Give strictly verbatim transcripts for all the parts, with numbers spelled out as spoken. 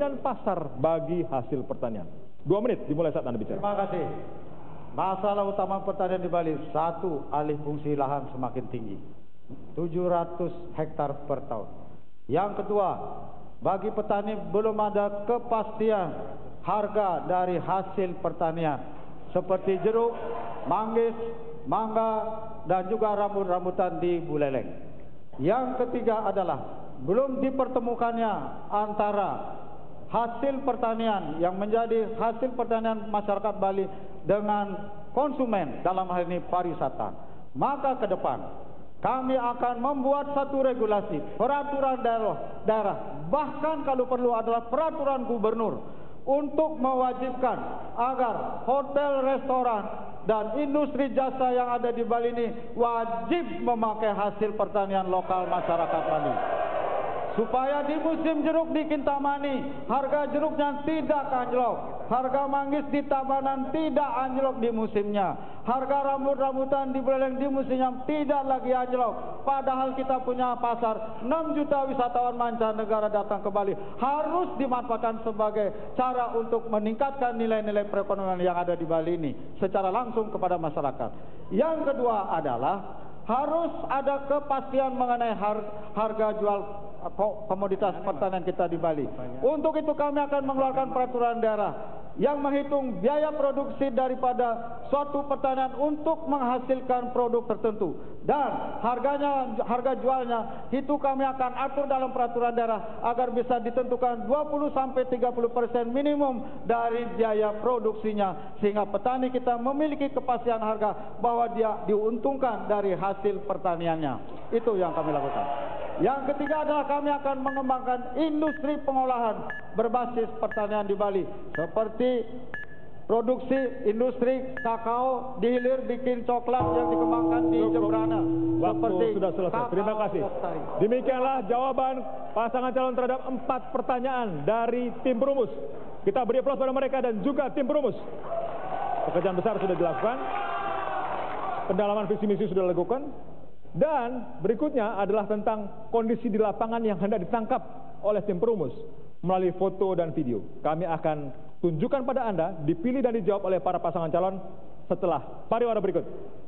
memberikan pasar bagi hasil pertanian. Dua menit dimulai saat Anda bicara. Terima kasih. Masalah utama pertanian di Bali, satu, alih fungsi lahan semakin tinggi, tujuh ratus hektar per tahun. Yang kedua, bagi petani belum ada kepastian harga dari hasil pertanian, seperti jeruk, manggis, mangga, dan juga rambut-rambutan di Buleleng. Yang ketiga adalah belum dipertemukannya antara hasil pertanian yang menjadi hasil pertanian masyarakat Bali dengan konsumen, dalam hal ini pariwisata. Maka ke depan kami akan membuat satu regulasi, peraturan daerah, daerah, bahkan kalau perlu adalah peraturan gubernur untuk mewajibkan agar hotel, restoran, dan industri jasa yang ada di Bali ini wajib memakai hasil pertanian lokal masyarakat Bali. Supaya di musim jeruk di Kintamani harga jeruknya tidak anjlok, harga manggis di Tabanan tidak anjlok di musimnya, harga rambut-rambutan di Buleleng di musimnya tidak lagi anjlok. Padahal kita punya pasar, enam juta wisatawan mancanegara datang ke Bali, harus dimanfaatkan sebagai cara untuk meningkatkan nilai-nilai perekonomian yang ada di Bali ini secara langsung kepada masyarakat. Yang kedua adalah harus ada kepastian mengenai harga jual komoditas pertanian kita di Bali. Untuk itu kami akan mengeluarkan peraturan daerah yang menghitung biaya produksi daripada suatu pertanian untuk menghasilkan produk tertentu, dan harganya, harga jualnya itu kami akan atur dalam peraturan daerah agar bisa ditentukan dua puluh sampai tiga puluh persen minimum dari biaya produksinya, sehingga petani kita memiliki kepastian harga bahwa dia diuntungkan dari hasil pertaniannya. Itu yang kami lakukan. Yang ketiga adalah kami akan mengembangkan industri pengolahan berbasis pertanian di Bali, seperti produksi industri kakao di hilir, bikin coklat yang dikembangkan di Jembrana. Waktu sudah selesai. Terima kasih. Demikianlah jawaban pasangan calon terhadap empat pertanyaan dari tim perumus. Kita beri aplaus pada mereka dan juga tim perumus. Pekerjaan besar sudah dilakukan, pendalaman visi misi sudah dilakukan. Dan berikutnya adalah tentang kondisi di lapangan yang hendak ditangkap oleh tim perumus melalui foto dan video. Kami akan tunjukkan pada Anda, dipilih dan dijawab oleh para pasangan calon setelah pariwara berikut.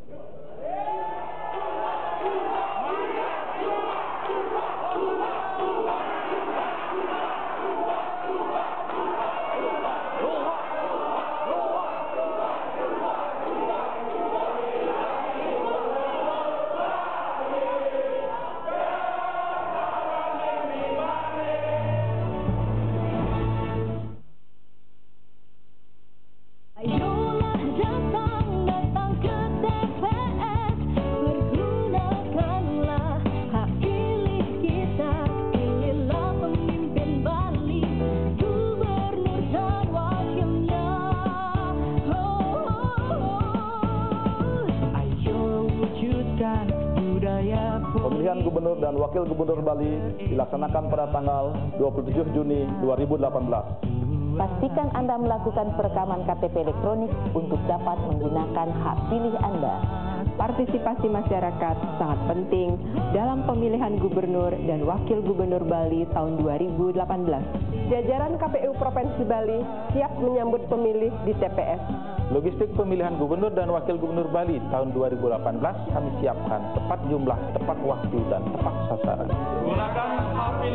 Pemilihan Gubernur dan Wakil Gubernur Bali dilaksanakan pada tanggal dua puluh tujuh Juni dua ribu delapan belas. Pastikan Anda melakukan perekaman K T P elektronik untuk dapat menggunakan hak pilih Anda. Partisipasi masyarakat sangat penting dalam pemilihan Gubernur dan Wakil Gubernur Bali tahun dua ribu delapan belas. Jajaran K P U Provinsi Bali siap menyambut pemilih di T P S. Logistik pemilihan Gubernur dan Wakil Gubernur Bali tahun dua ribu delapan belas kami siapkan tepat jumlah, tepat waktu, dan tepat sasaran. Gunakan hak pilih